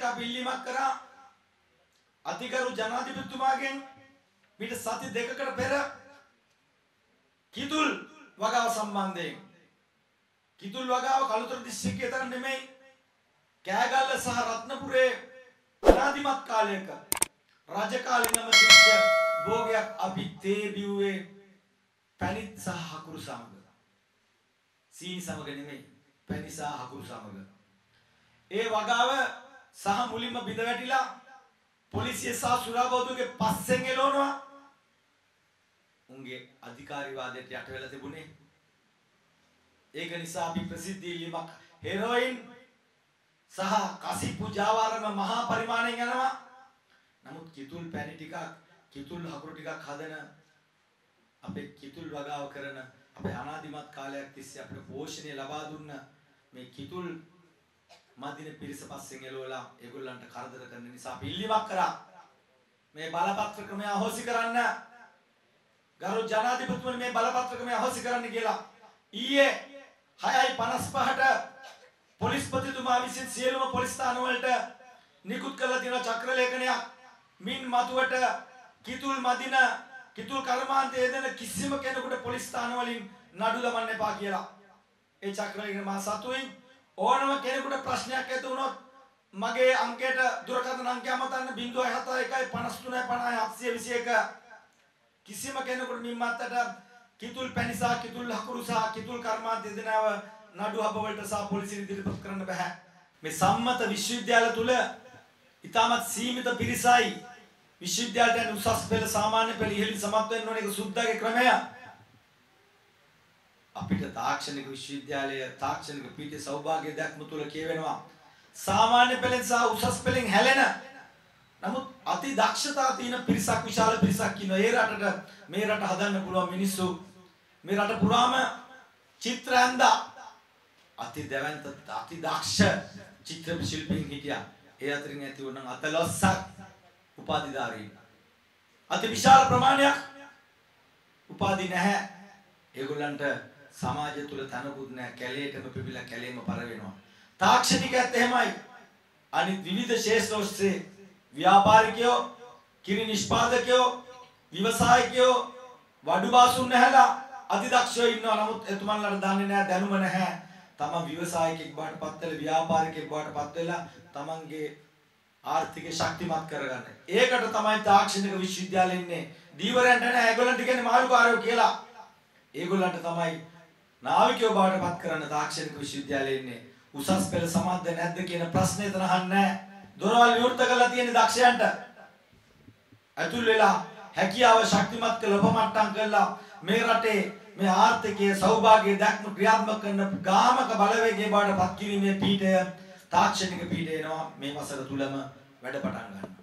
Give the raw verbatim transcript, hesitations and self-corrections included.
එක අපි ඉල්ලීමක් කරා අතිගරු ජනාධිපතිතුමාගෙන් පිට සති දෙකකට පෙර කිතුල් වගාව සම්බන්ධයෙන් කිතුල් වගාව කළුතර දිස්ත්‍රික්කයේ තරම් නෙමෙයි කෑගල්ල සහ රත්නපුරේ අනාදිමත් කාලයක රජකාලීනම තිබ්බ භෝගයක් අපි තේ බිව්වේ පැණි සහ හකුරු සමග සීනි සමග නෙමෙයි පැණි සහ හකුරු සමග ඒ වගාව සහ මුලින්ම බිඳ වැටිලා පොලිසිය සහ සුරාබෝධුගේ පස්සෙන් එළවනවා උන්ගේ අධිකාරීවාදයට යට වෙලා තිබුණේ ඒක නිසා අපි ප්‍රසිද්ධ ඉල්ලීමක් හෙරොයින් සහ කසිප්පු ජාවාරම මහා පරිමාණයෙන් යනවා නමුත් කිතුල් පැණි ටිකක් කිතුල් හකුරු ටිකක් හදන අපේ කිතුල් වගාව කරන අපේ අනාදිමත් කාලයක් තිස්සේ අපිට පෝෂණය ලබා දුන්න මේ කිතුල් මදින පිරිස පස්සෙන් එළවලා ඒගොල්ලන්ට කරදර කරන නිසා අපි ඉල්ලීමක් කරා මේ බලපත්‍ර ක්‍රමය අහෝසි කරන්න ගරු ජනාධිපතිතුමනි මේ බලපත්‍ර ක්‍රමය අහෝසි කරන්න කියලා ඊයේ හයයි පනස් පහට පොලිස්පතිතුමා විසින් සියලුම පොලිස් ස්ථාන වලට නිකුත් කළ තියෙන චක්‍ර ලේඛනයක් මින් මතුවට කිතුල් මදින කිතුල් කර්මාන්තයේ දෙන කිසිම කෙනෙකුට පොලිස් ස්ථාන වලින් නඩු දමන්න එපා කියලා ඒ චක්‍ර ලේඛන මා සතුයි ඕනම කෙනෙකුට ප්‍රශ්නයක් ඇති වුණොත් මගේ අංකයට දුරකථන අංකය අමතන්න zero seven one one five three five zero seven two one කිසිම කෙනෙකුට මින්මත්තට කිතුල් පැණි සහ කිතුල් හකුරු සහ කිතුල් කර්මාන්තයේ දෙනව නඩු හබ වලට සහ පොලිසිය ඉදිරිපත් කරන්න බෑ මේ සම්මත විශ්වවිද්‍යාල තුල ඉතාමත් සීමිත පිරිසයි විශ්වවිද්‍යාලයට යන උසස් පෙළ සාමාන්‍ය පෙළ ඉහළින් සමත් වෙන්න ඕන එක සුද්ධගේ ක්‍රමය අපිට තාක්ෂණික විශ්වවිද්‍යාලය තාක්ෂණික පීඨයේ සෞභාග්‍ය දැක්ම තුල කියවෙනවා සාමාන්‍ය පෙළෙන් සහ උසස් පෙළෙන් හැලෙන නමුත් අති දක්ෂතා තියෙන පිරිසක් විශාල පිරිසක් ඉන්නවා ඒ රටට මේ රට හදන්න පුළුවන් මිනිස්සු මේ රට පුරාම චිත්‍රාන්දා අති දැවැන්ත අති දක්ෂ චිත්‍ර ශිල්පීන් හිටියා ඒ අතරින් ඇති වුණා අතලොස්සක් උපාධිධාරීන් අති විශාල ප්‍රමාණයක් උපාධි නැහැ ඒගොල්ලන්ට සමාජය තුල තනකුත් නැහැ කැලේටම පිපිලා කැලේම පර වෙනවා තාක්ෂණිකයත් එහෙමයි අනිත් විවිධ ශේෂ්ත්‍ර ඔස්සේ ව්‍යාපාරිකයෝ කිරි නිෂ්පාදකයෝ ව්‍යවසායකයෝ වඩු බාසුන් නැහැලා අතිදක්ෂයෝ ඉන්නවා නමුත් එතුමන්ලාට දන්නේ නැහැ දැනුම නැහැ තමන් ව්‍යවසායකෙක් බවට පත් වෙලා ව්‍යාපාරිකයෙක් බවට පත් වෙලා තමන්ගේ ආර්ථිකය ශක්තිමත් කරගන්න. ඒකට තමයි තාක්ෂණික විශ්වවිද්‍යාලෙ ඉන්නේ. දීවරයන්ට නෑ ඒගොල්ලන්ට කියන්නේ මාළුකාරයෝ කියලා. ඒගොල්ලන්ට තමයි නාවිකයෝ බවට පත් කරන්න තාක්ෂණික විශ්වවිද්‍යාලෙ ඉන්නේ. උසස් පෙළ සමත්ද නැද්ද කියන ප්‍රශ්නේ එතන අහන්නේ නෑ. දොරවල් විවෘත කරලා තියෙන දක්ෂයන්ට. අතුල් වෙලා හැකියාව ශක්තිමත් කළ ඔබමට්ටම් කළා මේ රටේ මේ ආර්ථිකයේ සෞභාග්‍ය දැක්ම ක්‍රියාත්මක කරන ගාමක බලවේගයේ බවට පත් කිරීමේ පීඨය තාක්ෂණික පීඨය එනවා මේ වසර තුලම වැඩ පටන් ගන්නවා